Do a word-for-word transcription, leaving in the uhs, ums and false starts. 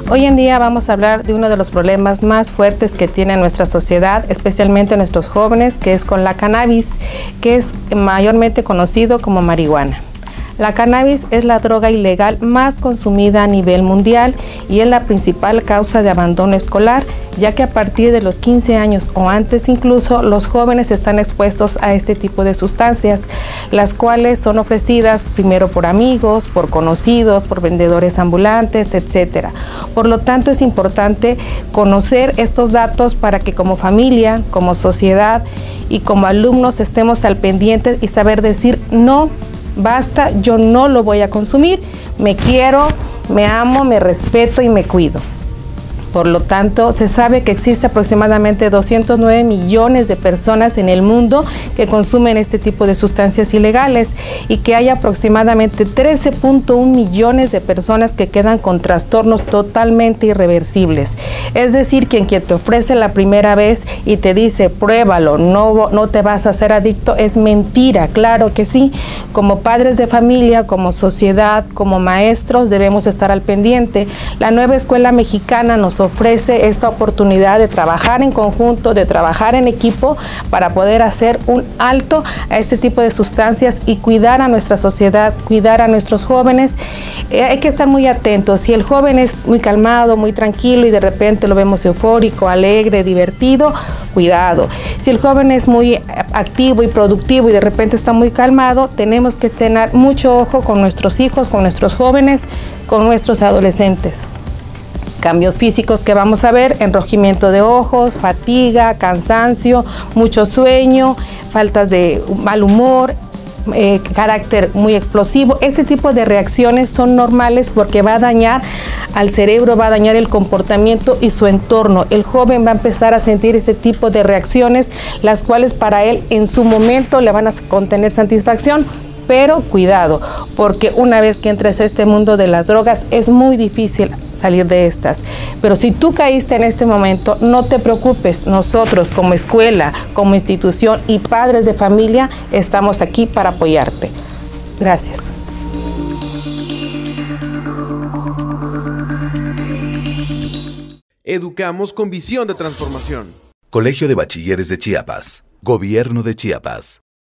Hoy en día vamos a hablar de uno de los problemas más fuertes que tiene nuestra sociedad, especialmente nuestros jóvenes, que es con la cannabis, que es mayormente conocido como marihuana. La cannabis es la droga ilegal más consumida a nivel mundial y es la principal causa de abandono escolar, ya que a partir de los quince años o antes incluso, los jóvenes están expuestos a este tipo de sustancias, las cuales son ofrecidas primero por amigos, por conocidos, por vendedores ambulantes, etcétera. Por lo tanto, es importante conocer estos datos para que como familia, como sociedad y como alumnos estemos al pendiente y saber decir no. Basta, yo no lo voy a consumir, me quiero, me amo, me respeto y me cuido. Por lo tanto, se sabe que existe aproximadamente doscientos nueve millones de personas en el mundo que consumen este tipo de sustancias ilegales y que hay aproximadamente trece punto uno millones de personas que quedan con trastornos totalmente irreversibles. Es decir, quien, quien te ofrece la primera vez y te dice, pruébalo, no, no te vas a hacer adicto, es mentira, claro que sí. Como padres de familia, como sociedad, como maestros, debemos estar al pendiente. La nueva escuela mexicana nos ofrece esta oportunidad de trabajar en conjunto, de trabajar en equipo para poder hacer un alto a este tipo de sustancias y cuidar a nuestra sociedad, cuidar a nuestros jóvenes. Eh, hay que estar muy atentos. Si el joven es muy calmado, muy tranquilo y de repente lo vemos eufórico, alegre, divertido, cuidado. Si el joven es muy activo y productivo y de repente está muy calmado, tenemos que tener mucho ojo con nuestros hijos, con nuestros jóvenes, con nuestros adolescentes. Cambios físicos que vamos a ver: enrojimiento de ojos, fatiga, cansancio, mucho sueño, faltas de mal humor, eh, carácter muy explosivo. Este tipo de reacciones son normales porque va a dañar al cerebro, va a dañar el comportamiento y su entorno. El joven va a empezar a sentir ese tipo de reacciones, las cuales para él en su momento le van a contener satisfacción. Pero cuidado, porque una vez que entres a este mundo de las drogas es muy difícil salir de estas. Pero si tú caíste en este momento, no te preocupes. Nosotros como escuela, como institución y padres de familia estamos aquí para apoyarte. Gracias. Educamos con visión de transformación. Colegio de Bachilleres de Chiapas. Gobierno de Chiapas.